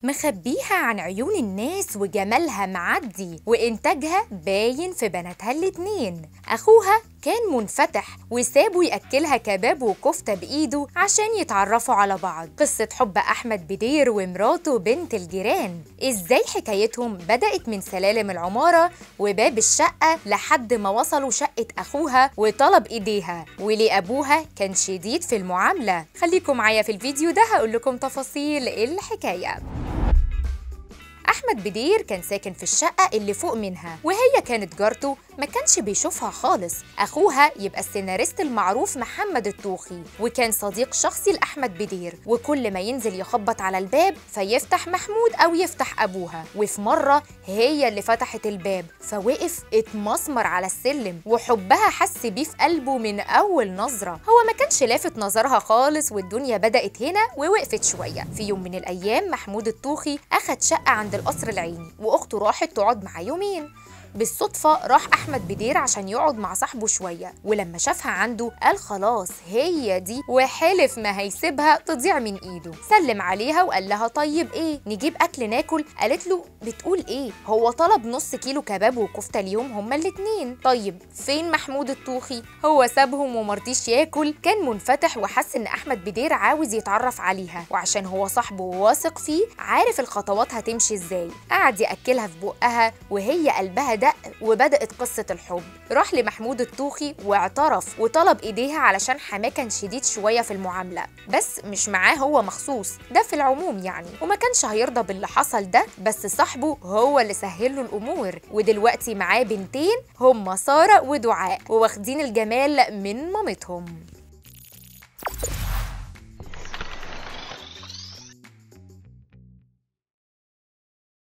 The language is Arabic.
مخبيها عن عيون الناس وجمالها معدي وإنتاجها باين في بناتها الاتنين. أخوها كان منفتح وسابه يأكلها كباب وكفتة بإيده عشان يتعرفوا على بعض. قصة حب أحمد بدير ومراته بنت الجيران، إزاي حكايتهم بدأت من سلالم العمارة وباب الشقة لحد ما وصلوا شقة أخوها وطلب إيديها، وليه أبوها كان شديد في المعاملة. خليكم معايا في الفيديو ده هقول لكم تفاصيل الحكاية. أحمد بدير كان ساكن في الشقة اللي فوق منها، وهي كانت جارته ما كانش بيشوفها خالص. أخوها يبقى السيناريست المعروف محمد الطوخي، وكان صديق شخصي لأحمد بدير، وكل ما ينزل يخبط على الباب فيفتح محمود أو يفتح أبوها. وفي مرة هي اللي فتحت الباب فوقف اتمسمر على السلم، وحبها حس بيه في قلبه من أول نظرة. هو ما كانش لافت نظرها خالص، والدنيا بدأت هنا ووقفت شوية. في يوم من الأيام محمود الطوخي أخد شقة عند القصر العيني، وأخته راحت تقعد معاه يومين. بالصدفة راح أحمد بدير عشان يقعد مع صاحبه شوية، ولما شافها عنده قال خلاص هي دي، وحلف ما هيسيبها تضيع من إيده. سلم عليها وقال لها طيب إيه نجيب أكل ناكل؟ قالت له بتقول إيه؟ هو طلب نص كيلو كباب وكفتة اليوم هما الاتنين. طيب فين محمود الطوخي؟ هو سابهم ومرضيش ياكل. كان منفتح وحس إن أحمد بدير عاوز يتعرف عليها، وعشان هو صاحبه وواثق فيه عارف الخطوات هتمشي إزاي. قعد يأكلها في بقها وهي قلبها دق، وبدأت قصة الحب. راح لمحمود الطوخي واعترف وطلب ايديها علشان حماه كان شديد شوية في المعاملة، بس مش معاه هو مخصوص، ده في العموم يعني، وما كانش هيرضى باللي حصل ده، بس صاحبه هو اللي سهل له الأمور. ودلوقتي معاه بنتين هما سارة ودعاء، وواخدين الجمال من مامتهم.